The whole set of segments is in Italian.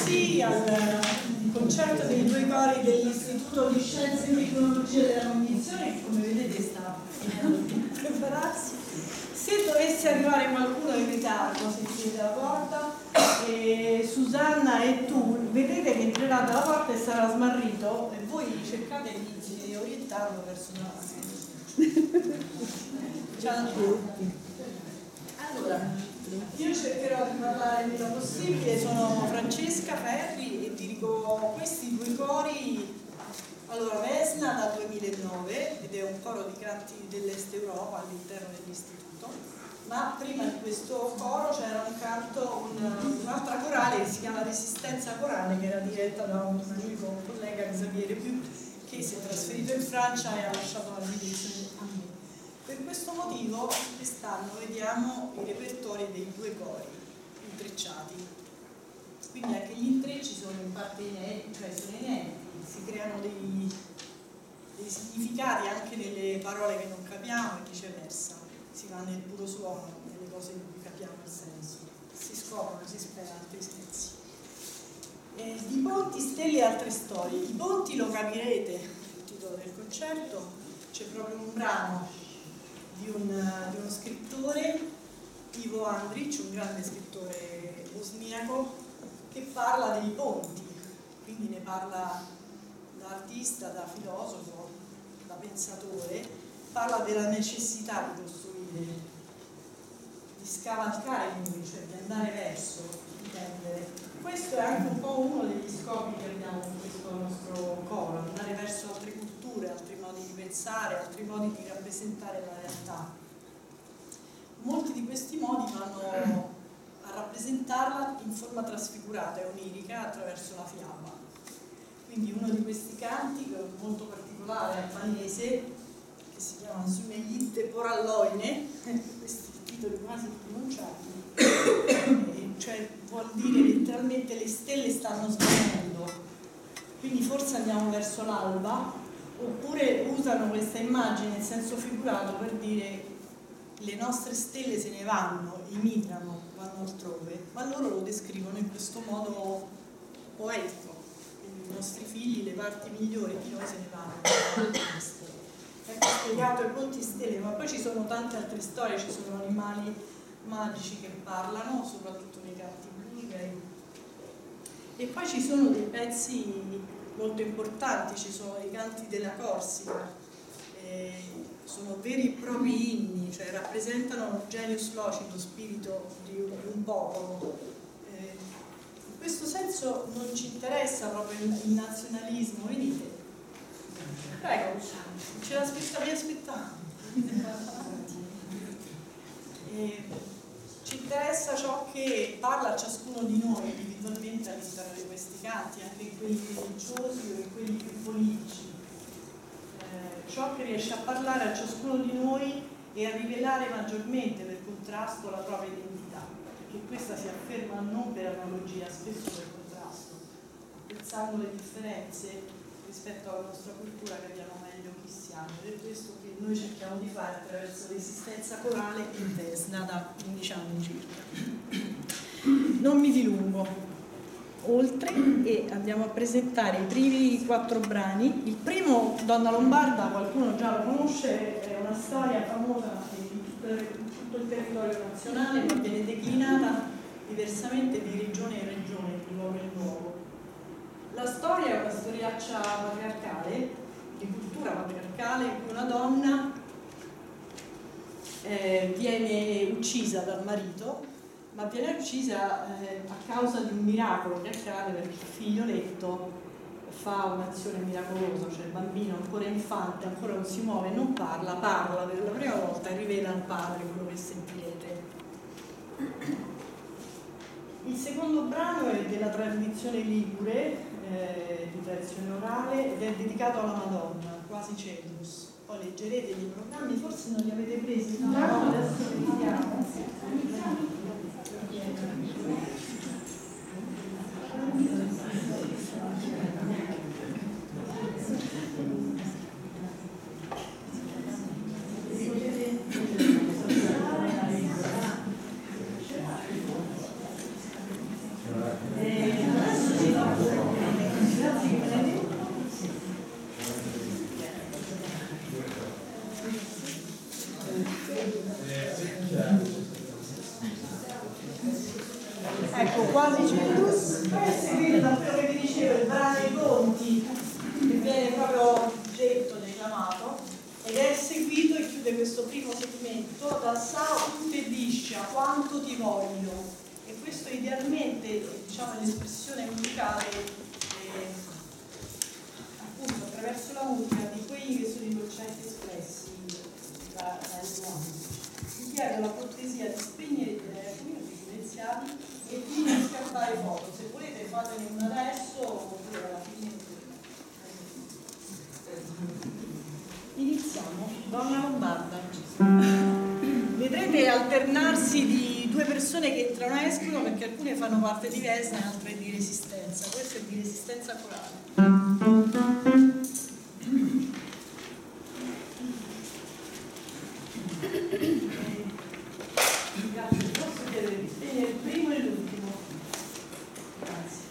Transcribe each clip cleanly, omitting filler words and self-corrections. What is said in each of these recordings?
sì al concerto dei due cori dell'Istituto di Scienze e Tecnologie della Cognizione, che come vedete sta finendo di prepararsi. Se dovesse arrivare qualcuno in ritardo, se chiudete la porta, Susanna e tu vedete che entrerà dalla porta e sarà smarrito, e voi cercate di orientarlo verso la ciao a tutti. Allora, io cercherò di parlare il meno possibile. Sono Francesca Ferri e dirigo questi due cori. Allora, Vesna dal 2009 ed è un coro di canti dell'Est Europa all'interno dell'istituto, ma prima di questo coro c'era un canto, un'altra corale che si chiama Resistenza Corale, che era diretta da un amico collega Xavier Più, che si è trasferito in Francia e ha lasciato la direzione a me. Per questo motivo quest'anno vediamo i repertori dei due cori intrecciati, quindi anche gli intrecci sono in parte inediti, cioè sono inediti, si creano dei significati anche nelle parole che non capiamo e viceversa, si va nel puro suono, nelle cose in cui capiamo il senso, si scoprono, si spera altri sensi. Di ponti, stelle e altre storie. I ponti lo capirete, il titolo del concerto, c'è proprio un brano di uno scrittore, Ivo Andrić, un grande scrittore bosniaco, che parla dei ponti, quindi ne parla da artista, da filosofo, da pensatore, parla della necessità di costruire, di scavalcare i muri, cioè di andare verso, di tendere. Questo è anche un po' uno degli scopi che abbiamo in questo nostro coro, andare verso altre culture, altri modi di pensare, altri modi di rappresentare la realtà. Molti di questi modi vanno a rappresentarla in forma trasfigurata e onirica attraverso la fiaba. Quindi uno di questi canti, molto particolare, albanese, che si chiama Sumeyite Poralloine, questi titoli quasi pronunciati, cioè vuol dire letteralmente le stelle stanno svanendo, quindi forse andiamo verso l'alba, oppure usano questa immagine in senso figurato per dire le nostre stelle se ne vanno, emigrano, vanno altrove, ma loro lo descrivono in questo modo poetico, quindi i nostri figli, le parti migliori di noi se ne vanno. Ecco spiegato i ponti stelle, ma poi ci sono tante altre storie, ci sono animali magici che parlano, soprattutto nei canti bulgari, e poi ci sono dei pezzi molto importanti, ci sono i canti della Corsica, sono veri e propri inni, cioè rappresentano genius loci, lo spirito di un popolo. In questo senso non ci interessa proprio il nazionalismo, venite. Prego, ce l'aspettavi aspettando. Ci interessa ciò che parla a ciascuno di noi individualmente all'interno di questi canti, anche quelli religiosi o quelli più politici. Ciò che riesce a parlare a ciascuno di noi e a rivelare maggiormente per contrasto la propria identità, perché questa si afferma non per analogia, spesso per contrasto. Apprezzando le differenze rispetto alla nostra cultura capiamo meglio chi siamo, ed è questo che noi cerchiamo di fare attraverso l'esistenza corale in Vesna da 15 anni circa. Non mi dilungo oltre e andiamo a presentare i primi 4 brani. Il primo, Donna Lombarda, qualcuno già lo conosce, è una storia famosa in tutto il territorio nazionale, ma viene declinata diversamente di regione in regione, di luogo in luogo. La storia è una storiaccia patriarcale, di cultura patriarcale, in cui una donna viene uccisa dal marito, ma viene uccisa a causa di un miracolo che accade, perché il figlioletto fa un'azione miracolosa, cioè il bambino ancora infante, ancora non si muove, non parla per la prima volta e rivela al padre quello che sentirete. Il secondo brano è della tradizione ligure, di tradizione orale, ed è dedicato alla Madonna, quasi Cedrus. Poi leggerete dei programmi, forse non li avete presi, no? Adesso li vediamo. Adesso trasmissione musicale appunto attraverso la musica di quelli che sono i concetti espressi da Eduardo. Vi chiedo la cortesia di spegnere i telefoni o di silenziarli e di non scattare foto. Se volete fatene una adesso oppure alla fine. Iniziamo. Donna Lombarda. Vedrete alternarsi di due persone che entrano e escono, perché alcune fanno parte di Vesna e altre di Resistenza. Questo è di Resistenza corale. Grazie, posso chiedere di spegnere il primo e l'ultimo? Grazie.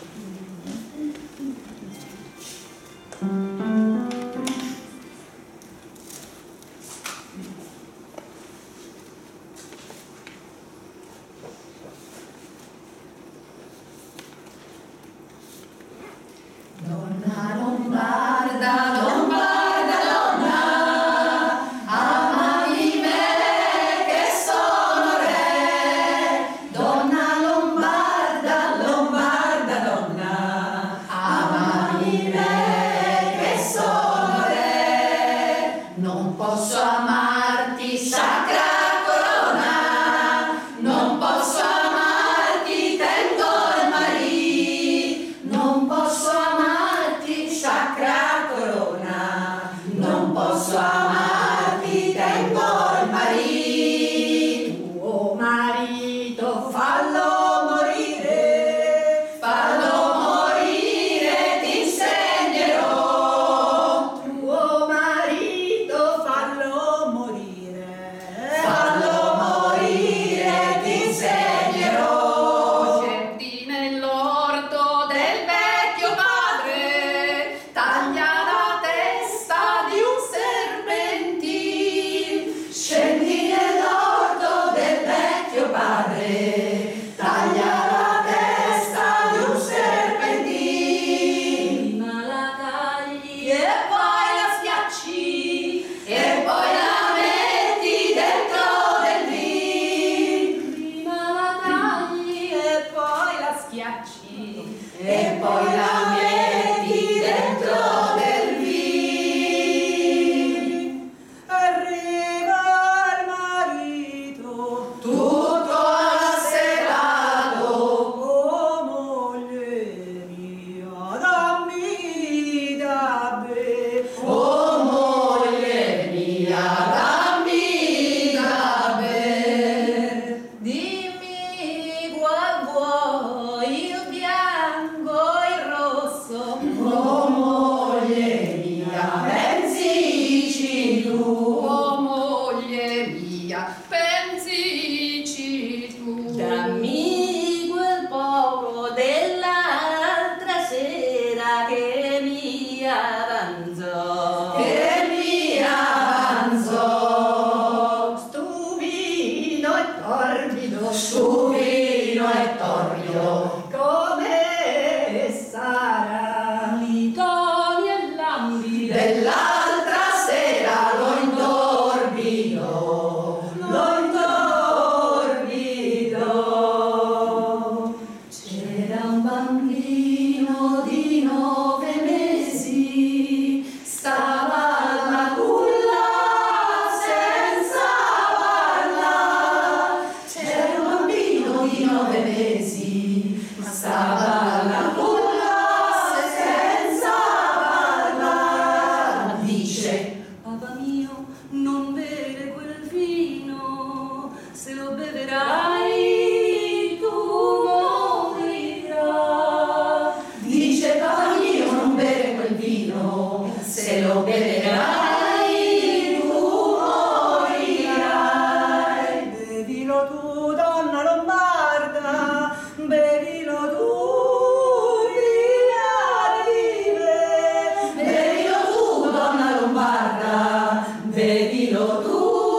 Donna Lombarda, Lombarda, donna, amami me che sono re. Donna Lombarda, Lombarda, donna, amami me che sono re. Non posso amarti, sacra corona, non posso amarti, tengo il marì, non posso amarti, sacra corona, non posso amarti, tengo il marì. Tuo marito fallo morire, ti insegnerò. Tuo marito fallo morire, ti insegnerò. Scendi nell'orto del vecchio padre, taglia la testa di un serpentin. Scendi nell'orto del vecchio padre, taglia la testa di un serpentin. Prima la tagli e poi la schiacci e poi la metti dentro del vin. Prima la tagli e poi la schiacci e poi la metti dentro del vin. Arriva il marito, Tutto asserato, oh moglie mia, dammi da bere. oh moglie mia, dammi da bere. Dimmi qual vuoi, il bianco, il rosso. Oh moglie mia, pensici tu. Oh moglie mia, pensici tu. Dammi quel poco dell'altra sera che mi avanzò. Che mi avanzò. Stupino e torbido, stupino e torbido, come sarà? Li togli e lambi dell'altra sera lo intorbido, lo intorbido. C'era un bambino di 9 mesi, stava alla culla senza balla. C'era un bambino di 9 mesi, ma stava alla culla senza balla. Dice: papà mio, non bere quel vino, se lo beverai tu morirai. Dice: papà mio, non bere quel vino, se lo beverai tu morirai. Bevilo tu, donna Lombarda, bevilo tu, rivive. Bevilo tu, donna Lombarda, bevilo tu,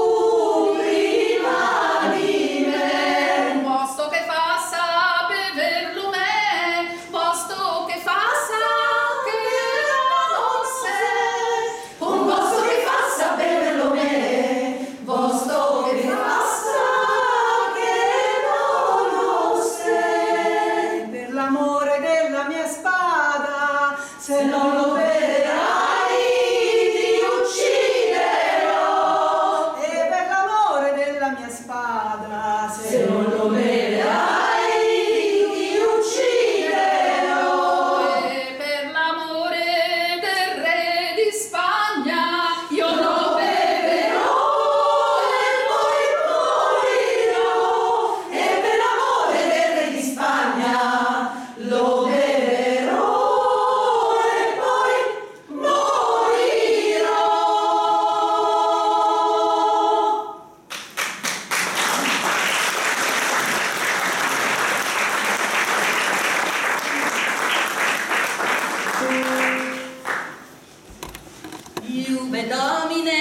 prima di me. Posto che fa sa beverlo me, posto che fa sa che non sé. Un l'amore della mia spada, se non lo beverai ti ucciderò. E per l'amore della mia spada, se non lo beverai ti ucciderò. E per l'amore del re di Spagna io lo beverò e poi morirò. E per l'amore del re di Spagna lo beverò e poi morirò. Iube Domine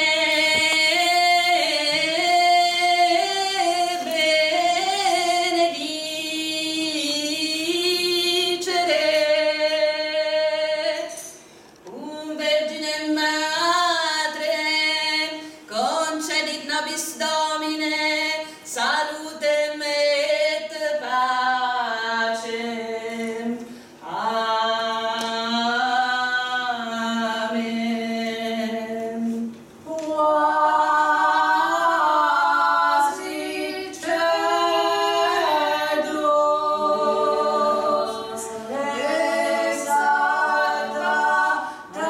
benedicere, un Vergine Madre, concedit nobis Domine, salutem et pacem. Amen. Quasi cedros exalta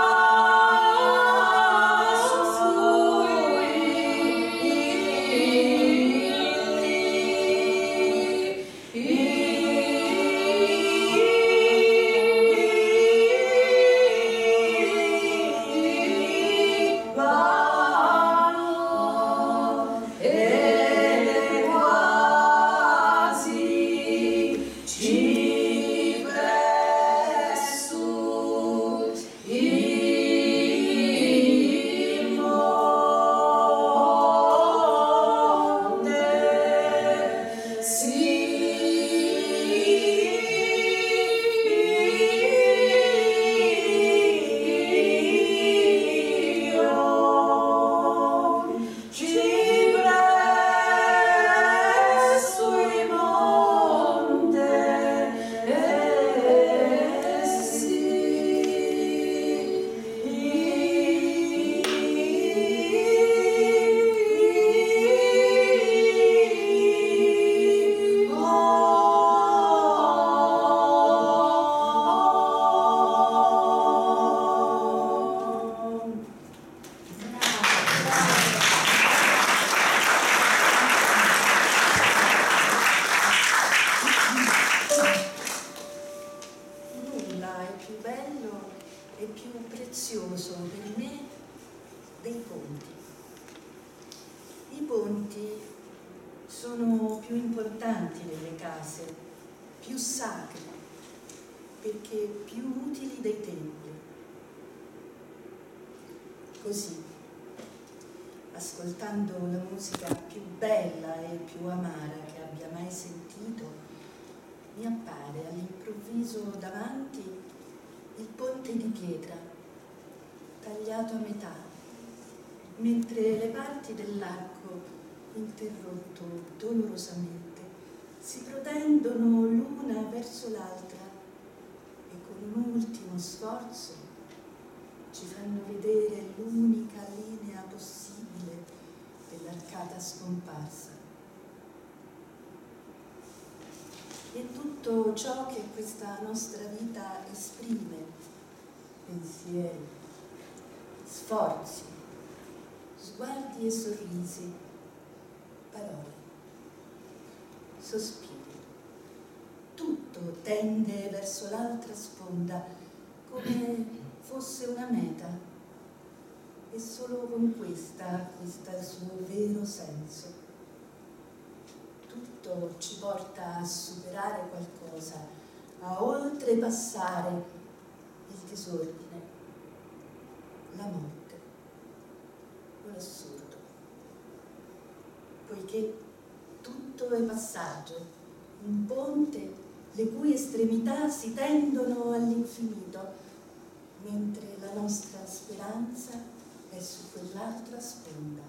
Nulla è più bello e più prezioso per me dei ponti. I ponti sono più importanti delle case, più sacri, perché più utili dei templi. Così, ascoltando la musica più bella e più amara che abbia mai sentito, mi appare all'improvviso davanti il ponte di pietra, tagliato a metà, mentre le parti dell'arco, interrotto dolorosamente, si protendono l'una verso l'altra e con un ultimo sforzo ci fanno vedere l'unica linea possibile dell'arcata scomparsa. E tutto ciò che questa nostra vita esprime, pensieri, sforzi, sguardi e sorrisi, parole, sospiri, tutto tende verso l'altra sponda come fosse una meta, e solo con questa acquista il suo vero senso. Tutto ci porta a superare qualcosa, a oltrepassare il disordine, la morte o l'assurdo, poiché tutto è passaggio, un ponte le cui estremità si tendono all'infinito, mentre la nostra speranza è su quell'altra sponda.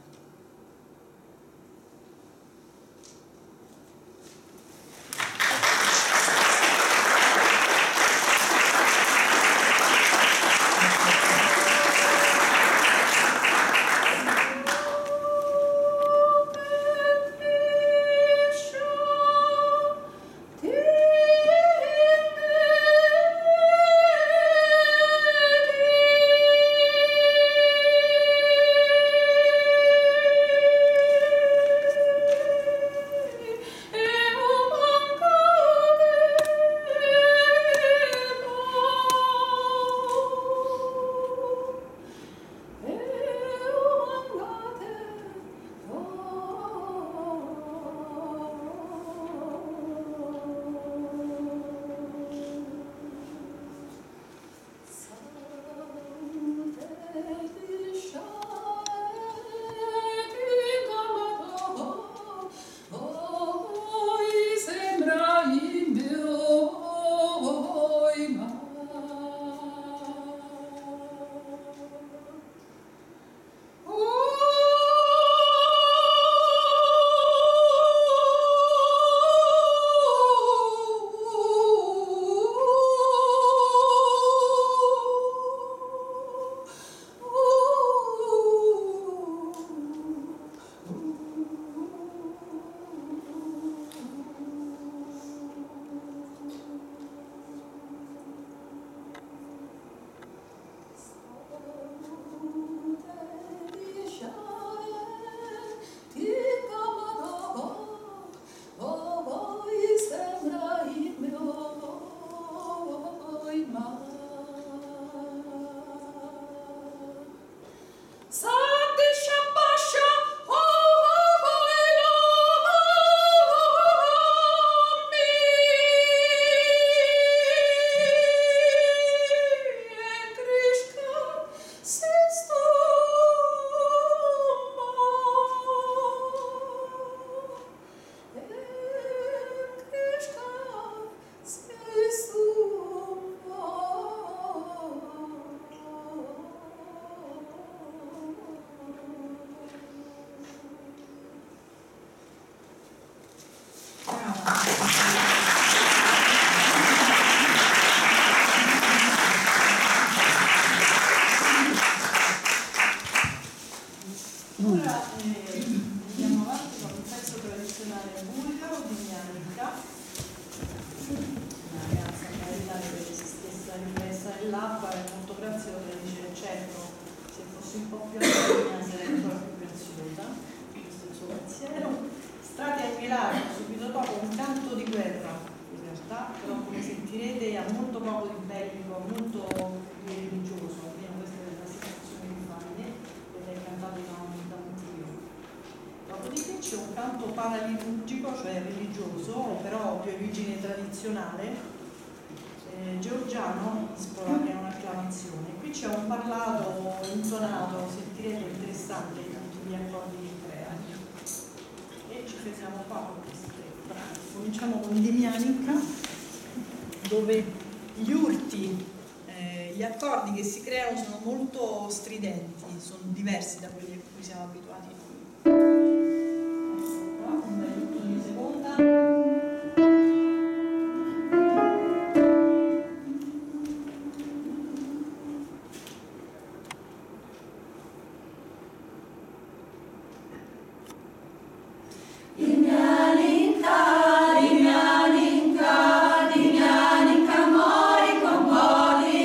dell'acqua è molto graziosa, dice certo, se fossi un po' più antica sarebbe ancora più preziosa, questo è il suo pensiero. Strati a Milano, subito dopo un canto di guerra, in realtà, però come sentirete ha molto poco di bellico, molto di religioso, almeno questa è la situazione che fate, ed è cantato da un trio. Dopodiché c'è un canto paraliturgico, cioè religioso, però di origine tradizionale, georgiano, ispora, che è un'acclamazione. Qui c'è un parlato intonato, sentirete interessante tutti gli accordi che crea. E ci fermiamo qua con questi tre brani. Cominciamo con Dimianica, dove gli urti, gli accordi che si creano sono molto stridenti, sono diversi da quelli a cui siamo abituati noi. Ecco qua, un bel urto di seconda.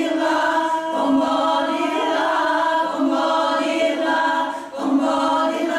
Con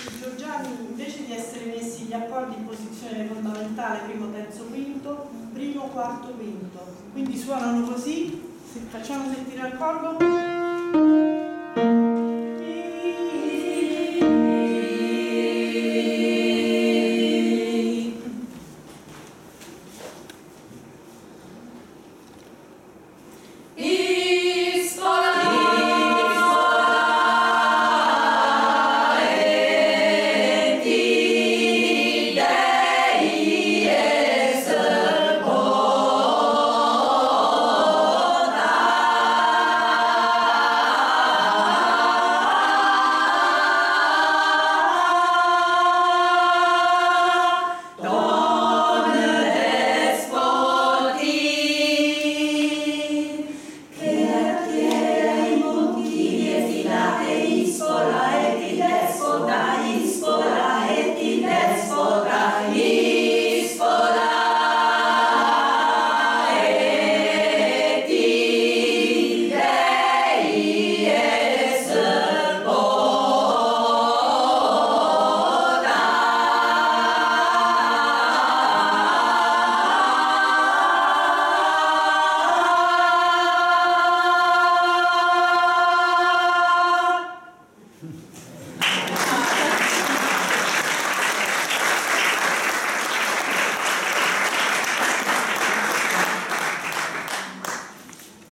Giorgiani, invece di essere messi gli accordi in posizione fondamentale, primo, terzo, quinto, primo, quarto, quinto, quindi suonano così. Se facciamo sentire l'accordo.